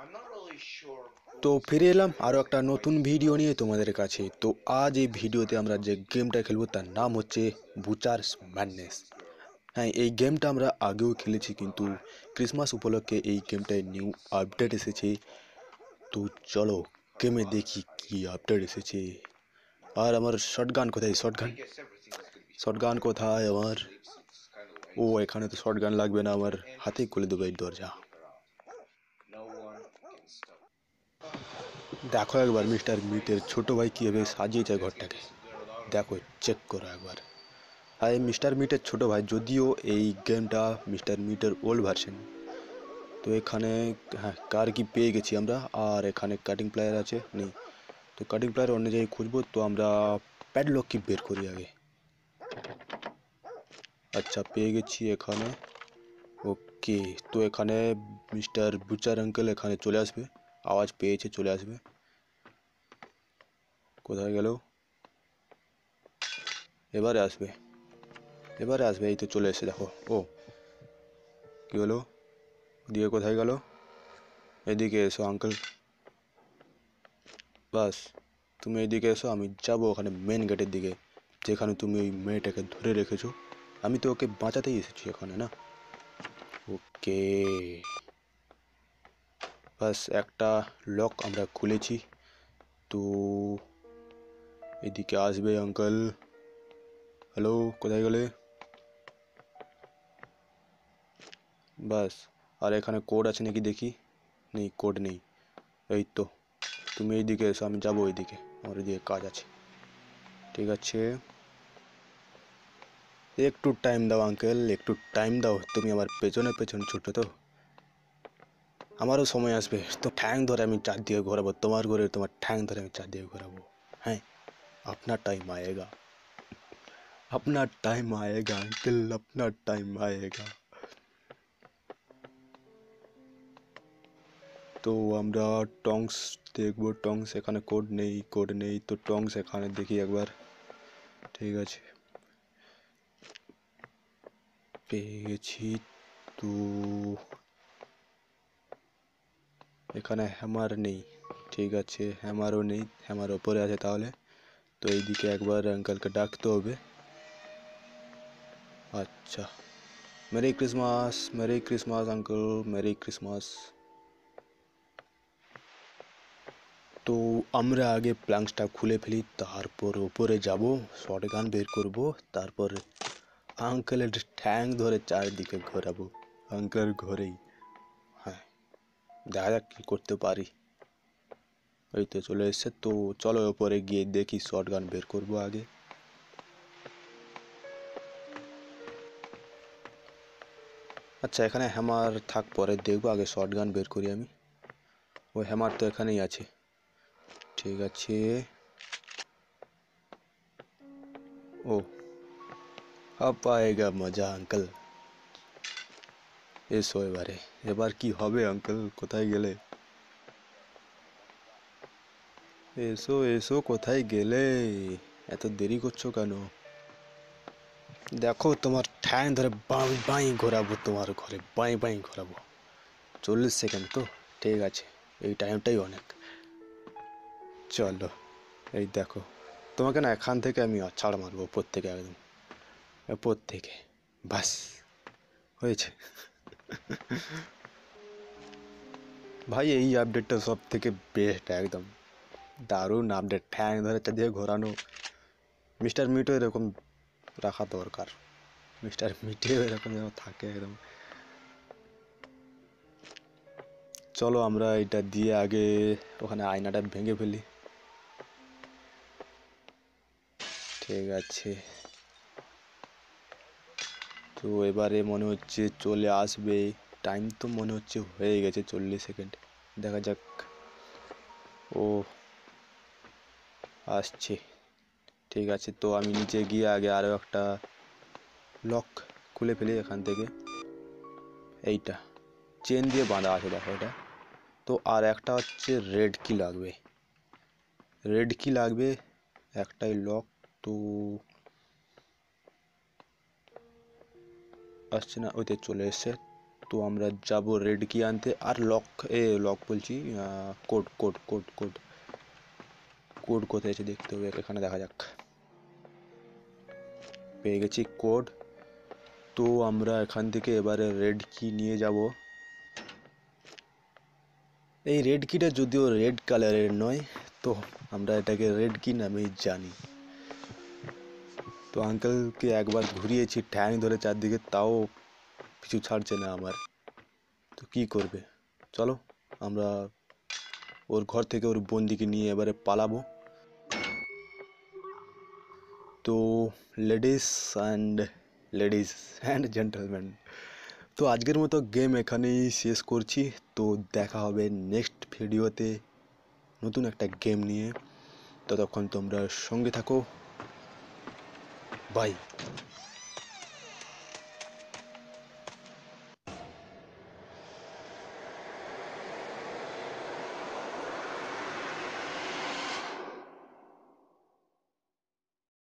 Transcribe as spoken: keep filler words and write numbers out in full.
তো ফিরে এলাম আরও একটা নতুন ভিডিও নিয়ে তোমাদের কাছে। তো আজ এই ভিডিওতে আমরা যে গেমটা খেলবো তার নাম হচ্ছে বুচার্স ম্যাডনেস। হ্যাঁ, এই গেমটা আমরা আগেও খেলেছি, কিন্তু ক্রিসমাস উপলক্ষে এই গেমটায় নিউ আপডেট এসেছে। তো চলো গেমে দেখি কি আপডেট এসেছে। আর আমার শটগান কোথায়? শটগান শটগান কোথায় আমার? ও, এখানে তো শটগান লাগবে না, আমার হাতেই খুলে দেবো এই দরজা। দেখো একবার মিস্টার মিটের ছোট ভাই কীভাবে সাজিয়েছে ঘরটাকে, দেখো, চেক করো একবার। আর এই মিস্টার মিটের ছোট ভাই, যদিও এই গেমটা মিস্টার মিটের ওল্ড ভার্সন। তো এখানে হ্যাঁ, কার কি পেয়ে গেছি আমরা। আর এখানে কাটিং প্লায়ার আছে নেই, তো কাটিং প্লায়ার অন্য জায়গায় খুঁজবো। তো আমরা প্যাডলক কি বের করি আগে। আচ্ছা, পেয়ে গেছি এখানে। ওকে, তো এখানে মিস্টার বুচার আঙ্কেল এখানে চলে আসবে, আওয়াজ পেয়েছে, চলে আসবে। কোথায় গেল? এবারে আসবে, এবারে আসবে, এই তো চলে এসে দেখো। ও, কী হলো? দিয়ে কোথায় গেল? এদিকে এসো আঙ্কেল, বাস তুমি এইদিকে এসো, আমি যাবো ওখানে মেন গেটের দিকে, যেখানে তুমি ওই মেয়েটাকে ধরে রেখেছো। আমি তো ওকে বাঁচাতেই এসেছি এখানে, না? ওকে, বাস একটা লক আমরা খুলেছি। তো এদিকে আসবে আঙ্কেল। হ্যালো, কোথায় গেলে? বাস, আর এখানে কোড আছে নাকি দেখি। নেই, কোড নেই। এই তো, তুমি এইদিকে এসো, আমি যাবো ওইদিকে, আমার ওইদিকে কাজ আছে। ঠিক আছে, একটু টাইম দাও আঙ্কেল, একটু টাইম দাও। তুমি আমার পেছনে পেছনে ছুটো, তো আমারও সময় আসবে, তো ঠ্যাং ধরে আমি চারদিকে ঘোরাবো তোমার ঘরে, তোমার ঠ্যাং ধরে আমি চারদিকে ঘোরাবো। হ্যাঁ, আপনার টাইম আয়েগা, আপনার টাইম আয়েগা আঙ্কেল, আপনার টাইম আয়েগা। তো আমরা টংস দেখবো। টংস এখানে কোড নেই, কোড নেই, তো টংস এখানে দেখি একবার। ঠিক আছে, পেয়ে গেছি। তো এখানে হ্যামার নেই, ঠিক আছে, হ্যামারও নেই, হ্যামার ওপরে আছে তাহলে। তো এইদিকে একবার আঙ্কেলকে ডাকতে হবে। আচ্ছা, merry Christmas, merry Christmas uncle, merry Christmas. তো আমরা আগে প্লাঙ্কসটা খুলে ফেলি, তারপর ওপরে যাব, শটগান বের করব, তারপর আঙ্কেলের ঠ্যাং ধরে চারদিকে ঘোরাবো আঙ্কেল ঘরেই। হ্যাঁ, দেখা যাক কী করতে পারি। এই তো চলে এসছে, তো চলো ওপরে গিয়ে দেখি, শটগান বের করব আগে। আচ্ছা, এখানে হ্যামার থাক, পরে দেখবো, আগে শটগান বের করি আমি। ও হ্যামার তো এখানেই আছে, ঠিক আছে। ও, अब आएगा মজা আঙ্কেল। এসো এবারে, এবার কি হবে আঙ্কেল? কোথায় গেলে? এসো এসো, কোথায় গেলে? এত দেরি করছো কেন? দেখো, তোমার ঠ্যাং ধরে বাঁ বাঁই ঘোরাবো, তোমার ঘরে বাঁই বাঁই ঘোরাবো। চল্লিশ সেকেন্ড তো, ঠিক আছে, এই টাইমটাই অনেক। চলো, এই দেখো, তোমাকে না এখান থেকে আমি ছাড় মারবো, ওপর থেকে, একদম ওপর থেকে, বাস হয়েছে। ভাই, এই আপডেটটা সব থেকে বেস্ট, একদম দারুণ আপডেট। ঠ্যাং ধরে চারদিকে ঘোরানো, মিস্টার মিটও এরকম রাখা দরকার, মিস্টার মিটেও এরকম যেন থাকে একদম। চলো আমরা এটা দিয়ে আগে ওখানে আয়নাটা ভেঙে ফেলি। ঠিক আছে, তো এবারে মনে হচ্ছে চলে আসবে। টাইম তো মনে হচ্ছে হয়ে গেছে, চল্লিশ সেকেন্ড, দেখা যাক। ও আসছে, ঠিক আছে, তো আমি নিচে গিয়ে আগে আরও একটা লক খুলে ফেলি এখান থেকে। এইটা চেন দিয়ে বাঁধা আছে, দেখো এটা। তো আর একটা হচ্ছে রেড কি লাগবে, রেড কি লাগবে, একটাই লক। তো আসছে না, ওইতে চলে এসছে। তো আমরা যাব রেড কি আনতে, আর লক এ লক বলছি code code code code code কোথায় আছে দেখতে হবে, এখানে দেখা যাক। পেয়ে গেছি কোড। তো আমরা এখান থেকে এবারে রেড কি নিয়ে যাব। এই রেড কিটা যদিও রেড কালারের নয়, তো আমরা এটাকে রেড কি নামেই জানি। তো আঙ্কেলকে একবার ঘুরিয়েছি ঠ্যাং ধরে চারদিকে, তাও কিছু ছাড়ছে না আমার। তো কি করবে, চলো আমরা ওর ঘর থেকে ওর বন্দিকে নিয়ে এবারে পালাবো। তো ladies and ladies and gentleman, তো আজকের মতো গেম এখানেই শেষ করছি। তো দেখা হবে নেক্সট ভিডিওতে নতুন একটা গেম নিয়ে। ততক্ষণ তোমরা সঙ্গে থাকো, বাই।